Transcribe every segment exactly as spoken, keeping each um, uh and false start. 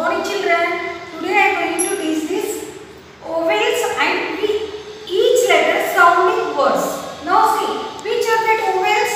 morning children. Today I am going to teach this vowels and each letter sounding words. Now see, which are the vowels?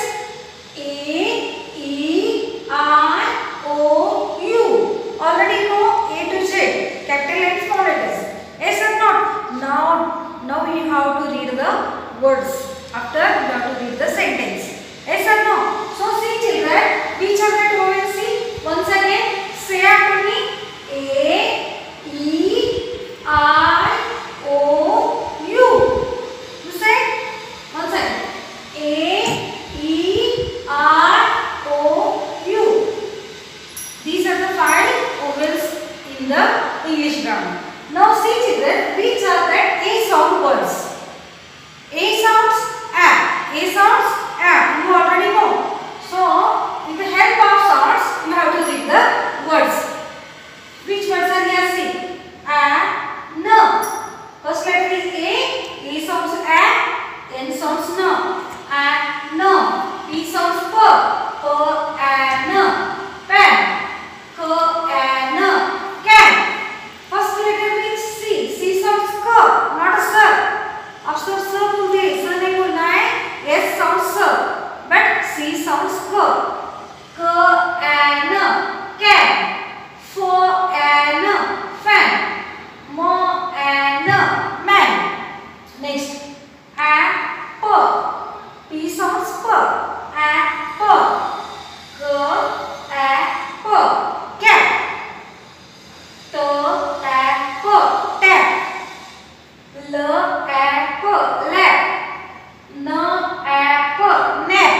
A, E, I, O, U. Already know A to Z, capital and small letters. Yes or not? Now, now you have to read the words. After you have to read the sentence. Yes or no? So see children, which are the vowels? See, once again, say after me. A, E, I, O, U. You say? Once again. A, E, I, O, U. These are the five vowels in the English grammar. Now see children, which are the A sound words? A sounds A. A sounds A. You already know. So, with the help of sounds, you have to read the words. Which words are here? See. A, N. First letter is A. A sounds A. N sounds N. A, N. P sounds P. P, A, N. Pen. K, A, N. Can. First letter is C. C sounds K. Not a S. अक्षर स बोलते हैं, स नहीं बोलना है. S sounds स, but C sounds K. K, A, N. Can. F, A, N. Fan. M, A, N. Man. Next. A, P. P sounds P. A, P. K, A, P. Cat. T, A, P. Tap. L, A, P. Lap. N, A, P. Nap.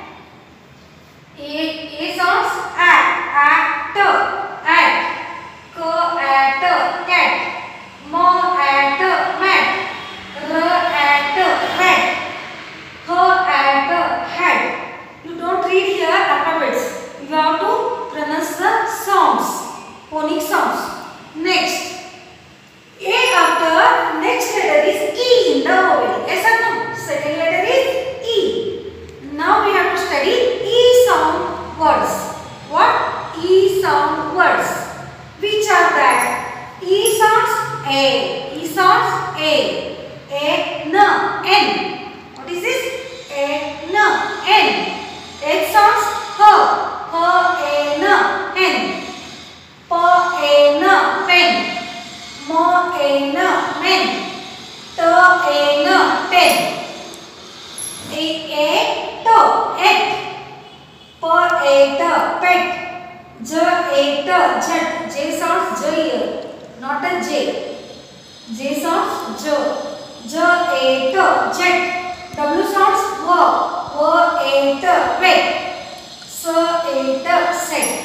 A, A sounds A. Act. Act. K, A, T. Cat. M, A, T. Mat. R, A, T. Rat. H, A, T. Hat. You don't read here alphabets. You have to pronounce the sounds. Phonic sounds. Next. A after next letter is E in the vowel. Yes or no? Second letter is E. Now we have to study E sound words. What? E sound words. Which are that? E sounds A. E sounds A. A, N, N. What is this? A, N, N. H sounds H. H, A, N, N. P, A, N, pen. M, A, N, men. T, A, N, ten. A, A, T, et. P, A, T, pet. J, A, T, jet. J sounds J here, not a J. J sounds J. J, A, T, jet. W sounds W. W, A, T, wet. S, A, T, set.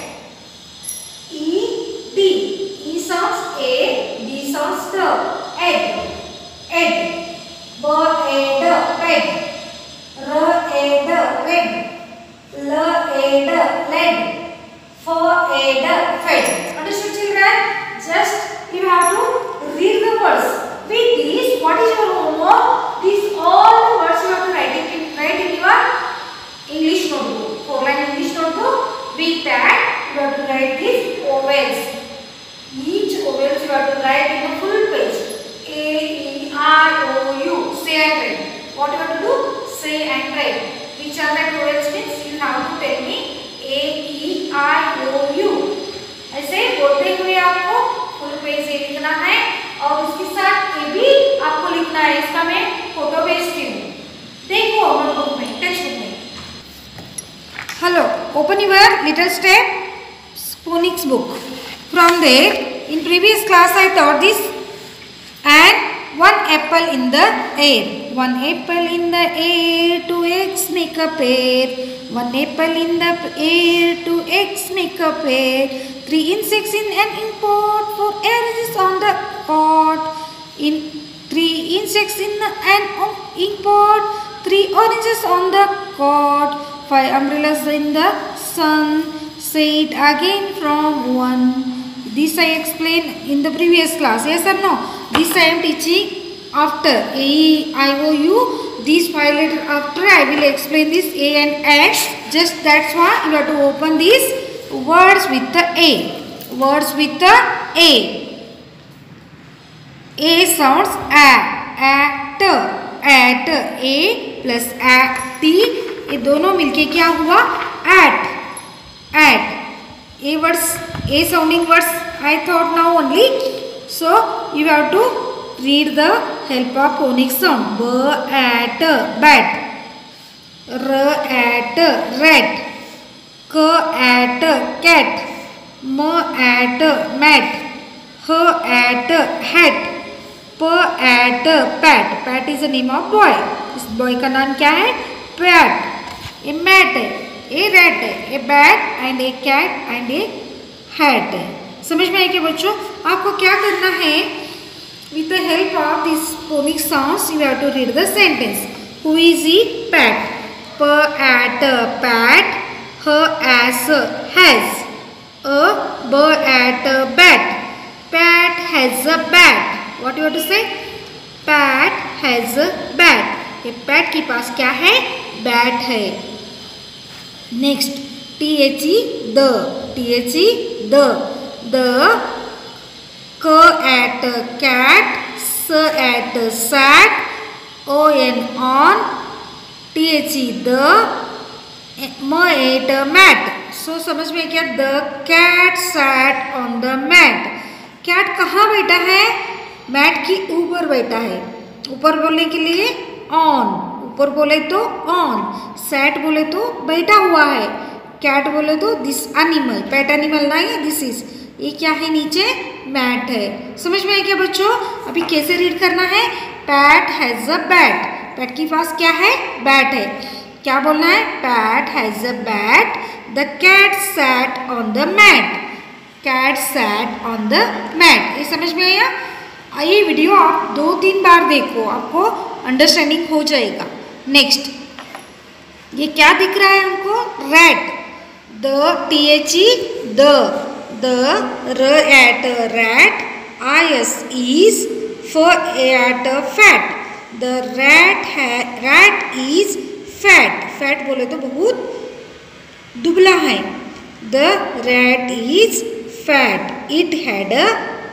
E, D. E sounds A. D sounds T. Ed. Ed. B, A, D, bed. R, A, D, red. L, A, D, lead. F, A, D, fed. Understood children? Just you have to read the words. With these, what is your homework? These all the words you have to write it in, write in your English notebook. Four line English notebook. With that, you have to write these vowels. Each vowels you have to write in a full page. A, E, I, O, U. Say and write. What you have to do? Say and write. Which are the vowels means you have to tell me. A, E, I, O, U. ऐसे बोलते हुए आपको full page ये लिखना है और उसके साथ ये भी आपको लिखना है. इसका मैं फोटो भेजती हूँ. देखो नोटबुक में, टेक्स्ट बुक में. Hello, open your little step phonics book. From there, in previous class I taught this and one apple in the air. One apple in the air, two eggs make a pair. One apple in the air, two eggs make a pair. Three insects in an ink pot, four oranges on the pot. In three insects in an ink pot, three oranges on the cot. Five umbrellas in the sun. Say it again from one. This I explained in the previous class. Yes or no? This I am teaching after A, E, I, O, U. These five letters after I will explain this A and X. Just that's why you have to open these words with the A. Words with the A. A sounds A. At. At. A plus at. T. ये दोनों मिलके क्या हुआ? At. At. A words, A sounding words I thought now only. So you have to read the help of phonic sound. B at bat. R at rat. K at cat. M at mat. H at hat. P at pat. Pat is the name of boy. इस boy का नाम क्या है? Pat. A mat है, a rat है, a bat and a cat and a hat है. समझ में आया क्या बच्चों? आपको क्या करना है? With the help of these phonic sounds, you have to read the sentence. Who is he? Pat. P at pat. H as has. A b at bat. Pat has a bat. What you have to say? Pat has a bat. ये pat के पास क्या है? Bat है. Next, T H E the. T H E the. The. K at cat. S at sat. O N on. T H E the. M at mat. So समझ में क्या? The cat sat on the mat. Cat कहाँ बैठा है? Mat की ऊपर बैठा है. ऊपर बोलने के लिए on. ऊपर बोले तो on. sat बोले तो बैठा हुआ है. cat बोले तो this animal. pet animal नहीं है. this is. ये क्या है? नीचे मैट है. समझ में आया क्या बच्चों? अभी कैसे रीड करना है? Pat has a bat. Pat के पास क्या है? बैट है. क्या बोलना है? Pat has a bat. The cat sat on the mat. Cat sat on the mat. ये समझ में आया? ये वीडियो आप दो तीन बार देखो, आपको अंडरस्टैंडिंग हो जाएगा. नेक्स्ट, ये क्या दिख रहा है हमको? Rat. The T H E the. The r at rat. I S is. F at fat. The rat है रैट इज फैट. फैट बोले तो बहुत दुबला है. The rat is fat. It had a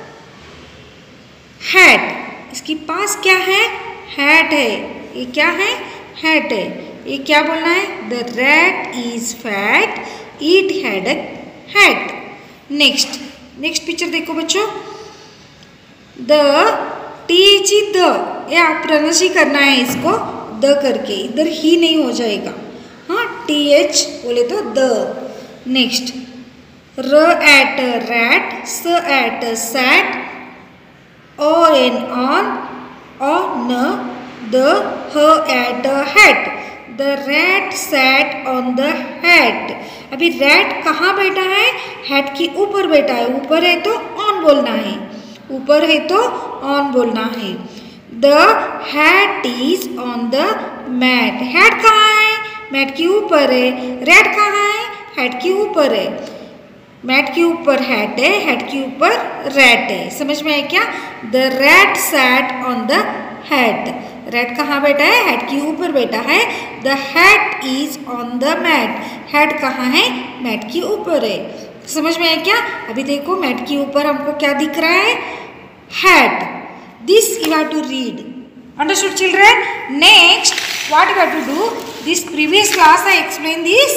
hat. इसके पास क्या है? हैट है. ये क्या है? हैट है. ये क्या बोलना है? The rat is fat. It had a hat. Next, next picture देखो बच्चों. The T H E the. ये आप प्रोनाउंस ही करना है इसको द करके. इधर ही नहीं हो जाएगा. हाँ, टी एच बोले तो the. Next, r at rat. S at sat. O N on. On the. H at hat. The rat sat on the hat. अभी रैट कहाँ बैठा है? हैट के ऊपर बैठा है. ऊपर है तो ऑन बोलना है. ऊपर है तो ऑन बोलना है. The hat is on the mat. Hat कहाँ है? मैट के ऊपर है. रैट कहाँ है? हैट के ऊपर है. मैट के ऊपर हैट है, हैट के ऊपर रैट है. समझ में आया क्या? The rat sat on the hat. Rat कहाँ बैठा है? हैट के ऊपर बैठा है. The hat is on the mat. Hat कहाँ है? मैट के ऊपर है. समझ में आया क्या? अभी देखो मैट के ऊपर हमको क्या दिख रहा है? Hat. This you have to read. Understood children? Next, what you have to do? This previous class I explain this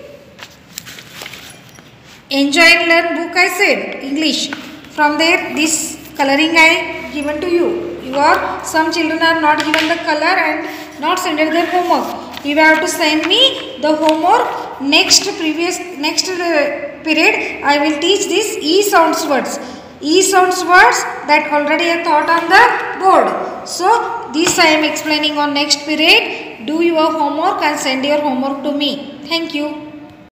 enjoy and learn book I said English. From there this coloring I given to you. You are some children are not given the color and not sent their homework. You have to send me the homework. Next previous next uh, period I will teach this E sounds words. E sounds words that already I taught on the board. So this I am explaining on next period. Do your homework and send your homework to me. Thank you.